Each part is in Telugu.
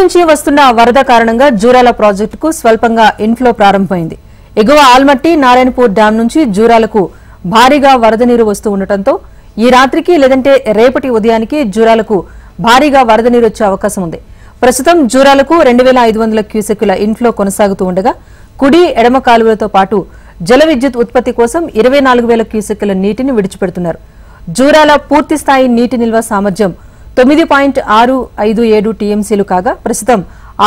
నుంచి వస్తున్న వరద కారణంగా జూరాల ప్రాజెక్టుకు స్వల్పంగా ఇన్ఫ్లో ప్రారంభమైంది. ఎగువ ఆల్మట్టి నారాయణపూర్ డ్యాం నుంచి జూరాలకు భారీగా వరద నీరు వస్తూ ఉండటంతో ఈ రాత్రికి లేదంటే రేపటి ఉదయానికి జూరాలకు భారీగా వరద నీరు వచ్చే అవకాశం ఉంది. ప్రస్తుతం జూరాలకు 2500 క్యూసెక్కుల ఇన్ఫ్లో కొనసాగుతూ ఉండగా కుడి ఎడమ కాలువలతో పాటు జల విద్యుత్ ఉత్పత్తి కోసం 24000 క్యూసెక్కుల నీటిని విడిచిపెడుతున్నారు. జూరాల పూర్తిస్థాయి నీటి నిల్వ సామర్థ్యం 9.657 టీఎంసీలు కాగా ప్రస్తుతం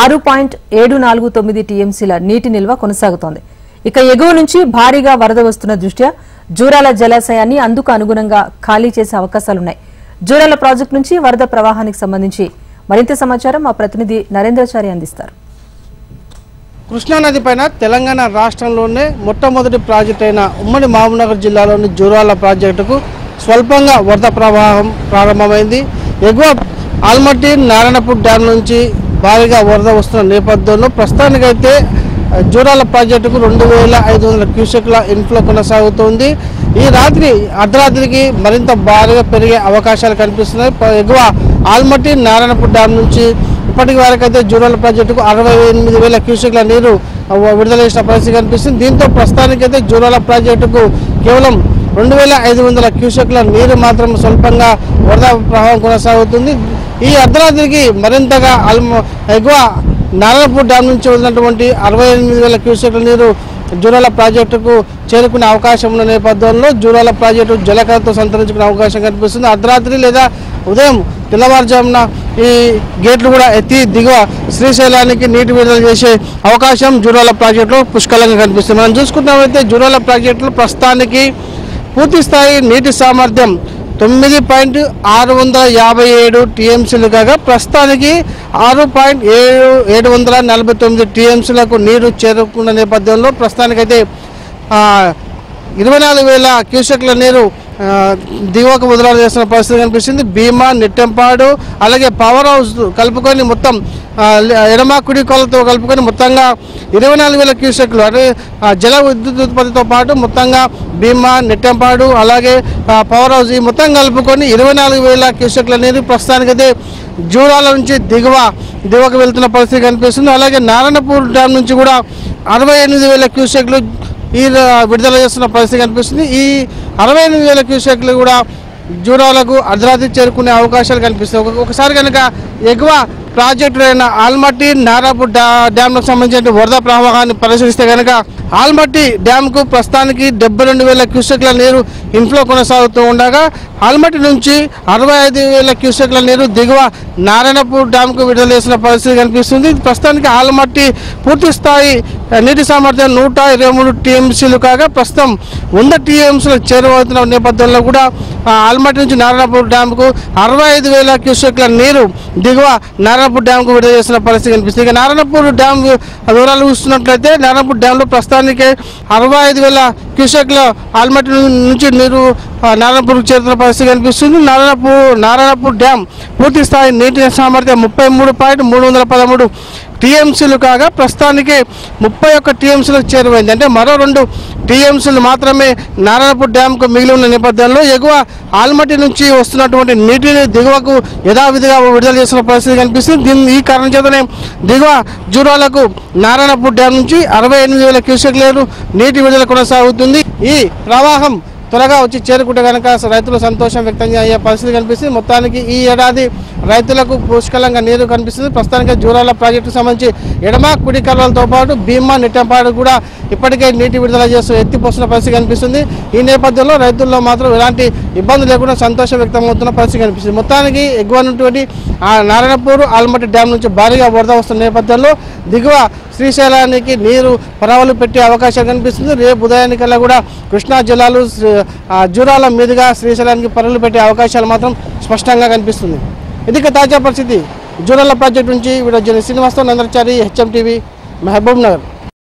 6.749 టీఎంసీల నీటి నిల్వ కొనసాగుతోంది. ఇక ఎగువ నుంచి భారీగా వరద వస్తున్న దృష్ట్యా జూరాల జలాశయాన్ని అందుకు అనుగుణంగా ఖాళీ చేసే అవకాశాలున్నాయి. జూరాల ప్రాజెక్టు నుంచి వరద ప్రవాహానికి సంబంధించి మరింత సమాచారం మా ప్రతినిధి నరేంద్రచారి అందిస్తారు. కృష్ణానది పైన తెలంగాణ రాష్ట్రంలోనే మొట్టమొదటి ప్రాజెక్టు అయిన ఉమ్మడి మహబూబ్నగర్ జిల్లాలోని జూరాల ప్రాజెక్టుకు స్వల్పంగా వరద ప్రవాహం ప్రారంభమైంది. ఎగువ ఆల్మట్టి నారాయణపూర్ డ్యాం నుంచి భారీగా వరద వస్తున్న నేపథ్యంలో ప్రస్తుతానికైతే జూరాల ప్రాజెక్టుకు 2500 క్యూసెక్ల ఇన్ఫ్లో కొనసాగుతోంది. ఈ రాత్రి అర్ధరాత్రికి మరింత భారీగా పెరిగే అవకాశాలు కనిపిస్తున్నాయి. ఎగువ ఆల్మట్టి నారాయణపూర్ డ్యాం నుంచి ఇప్పటికి వరకైతే జూరాల ప్రాజెక్టుకు 68000 క్యూసెక్ల నీరు విడుదల చేసిన పరిస్థితి కనిపిస్తుంది. దీంతో ప్రస్తుతానికైతే జూరాల ప్రాజెక్టుకు కేవలం 2500 క్యూసెక్ల నీరు మాత్రం స్వల్పంగా వరద ప్రవాహం కొనసాగుతుంది. ఈ అర్ధరాత్రికి మరింతగా ఎగువ నారాయణపూర్ డ్యాం నుంచి వదిలినటువంటి 68000 క్యూసెక్ల నీరు జూరాల ప్రాజెక్టుకు చేరుకునే అవకాశం ఉన్న నేపథ్యంలో జూరాల ప్రాజెక్టు జలకరతో సంతరించుకునే అవకాశం కనిపిస్తుంది. అర్ధరాత్రి లేదా ఉదయం తెల్లవారుజామున ఈ గేట్లు కూడా ఎత్తి దిగువ శ్రీశైలానికి నీటి విడుదల చేసే అవకాశం జూరాల ప్రాజెక్టులో పుష్కలంగా కనిపిస్తుంది. మనం చూసుకున్నట్లయితే జూరాల ప్రాజెక్టులో ప్రస్తుతానికి పూర్తిస్థాయి నీటి సామర్థ్యం 9.657 టీఎంసీలు కాగా ప్రస్తుతానికి 6.749 టీఎంసీలకు నీరు చేరుకున్న నేపథ్యంలో ప్రస్తుతానికైతే 24000 క్యూసెక్ల నీరు దిగువకు విడుదల చేస్తున్న పరిస్థితి కనిపిస్తుంది. భీమా, నెట్టెంపాడు అలాగే పవర్ హౌస్ కలుపుకొని మొత్తం ఎడమ కుడి కొలతో కలుపుకొని మొత్తంగా 24000 క్యూసెక్లు అంటే జల విద్యుత్ ఉత్పత్తితో పాటు మొత్తంగా భీమా, నెట్టెంపాడు అలాగే పవర్ హౌస్ ఈ మొత్తం కలుపుకొని 24000 క్యూసెక్ల నీరు ప్రస్తుతానికైతే జూరాల నుంచి దిగువకు వెళ్తున్న పరిస్థితి కనిపిస్తుంది. అలాగే నారాయణపూర్ డ్యాం నుంచి కూడా 68000 క్యూసెక్లు ఈ విడుదల చేస్తున్న పరిస్థితి కనిపిస్తుంది. ఈ 68000 క్యూసెక్లు కూడా జూరాలకు అర్ధరాత్రి చేరుకునే అవకాశాలు కనిపిస్తాయి. ఒకసారి కనుక ఎగువ ప్రాజెక్టు అయిన ఆల్మట్టి నారాయణపూర్ డ్యాంకు సంబంధించిన వరద ప్రవాహాన్ని పరిశీలిస్తే కనుక ఆల్మట్టి డ్యాంకు ప్రస్తుతానికి 72000 క్యూసెక్ల నీరు ఇన్ఫ్లో కొనసాగుతూ ఉండగా ఆల్మట్టి నుంచి 65000 క్యూసెక్ల నీరు దిగువ నారాయణపూర్ డ్యాంకు విడుదల చేసిన పరిస్థితి కనిపిస్తుంది. ప్రస్తుతానికి ఆల్మట్టి పూర్తి స్థాయి నీటి సామర్థ్యం 123 టీఎంసీలు కాగా ప్రస్తుతం 100 టీఎంసీలకు చేరువవుతున్న నేపథ్యంలో కూడా ఆల్మట్టి నుంచి నారాయణపూర్ డ్యాంకు 65000 క్యూసెక్ల నీరు దిగువ నారాయణపూర్ డ్యాంకు విడుదల చేసిన పరిస్థితి కనిపిస్తుంది. ఇక నారాయణపూర్ డ్యాం వివరాలు చూస్తున్నట్లయితే నారాయణపూర్ డ్యాంలో ప్రస్తుతానికి 65000 క్యూసెక్ల ఆల్మట్టి నుంచి నీరు నారాయణపూర్కు చేరుతున్న పరిస్థితి కనిపిస్తుంది. నారాయణపూర్ డ్యాం పూర్తి స్థాయి నీటి సామర్థ్యం 33.313 టీఎంసీలు కాగా ప్రస్తుతానికి 31 టీఎంసీలకు చేరువైంది. అంటే మరో 2 టీఎంసీలు మాత్రమే నారాయణపూర్ డ్యాంకు మిగిలి ఉన్న నేపథ్యంలో ఎగువ ఆల్మట్టి నుంచి వస్తున్నటువంటి నీటిని దిగువకు యథావిధిగా విడుదల చేసిన పరిస్థితి కనిపిస్తుంది. ఈ కారణం చేతనే దిగువ జూరాలకు నారాయణపూర్ డ్యాం నుంచి 68000 క్యూసెక్ల నీటి విడుదల కొనసాగుతుంది. ఈ ప్రవాహం త్వరగా వచ్చి చేరుకుంటే కనుక రైతులు సంతోషం వ్యక్తం అయ్యే పరిస్థితి కనిపిస్తుంది. మొత్తానికి ఈ ఏడాది రైతులకు పుష్కలంగా నీరు కనిపిస్తుంది. ప్రస్తుతానికి జూరాల ప్రాజెక్టుకు సంబంధించి ఎడమ కుడి కాలువలతో పాటు భీమా, నెట్టెంపాడు కూడా ఇప్పటికే నీటి విడుదల చేస్తూ ఎత్తిపోస్తున్న పరిస్థితి కనిపిస్తుంది. ఈ నేపథ్యంలో రైతుల్లో మాత్రం ఎలాంటి ఇబ్బంది లేకుండా సంతోషం వ్యక్తమవుతున్న పరిస్థితి కనిపిస్తుంది. మొత్తానికి ఎగువ ఉన్నటువంటి నారాయణపూర్ ఆల్మట్టి డ్యాం నుంచి భారీగా వరద వస్తున్న నేపథ్యంలో దిగువ శ్రీశైలానికి నీరు పరవలు పెట్టే అవకాశం కనిపిస్తుంది. రేపు ఉదయానికల్లా కూడా కృష్ణా జిల్లాలు జూరాల మీదుగా శ్రీశైలానికి పరవలు పెట్టే అవకాశాలు మాత్రం స్పష్టంగా కనిపిస్తుంది. ఇది తాజా పరిస్థితి. జూరాల ప్రాజెక్టు నుంచి video Srinivasarao, Narendrachari, HM TV, Mahabub Nagar.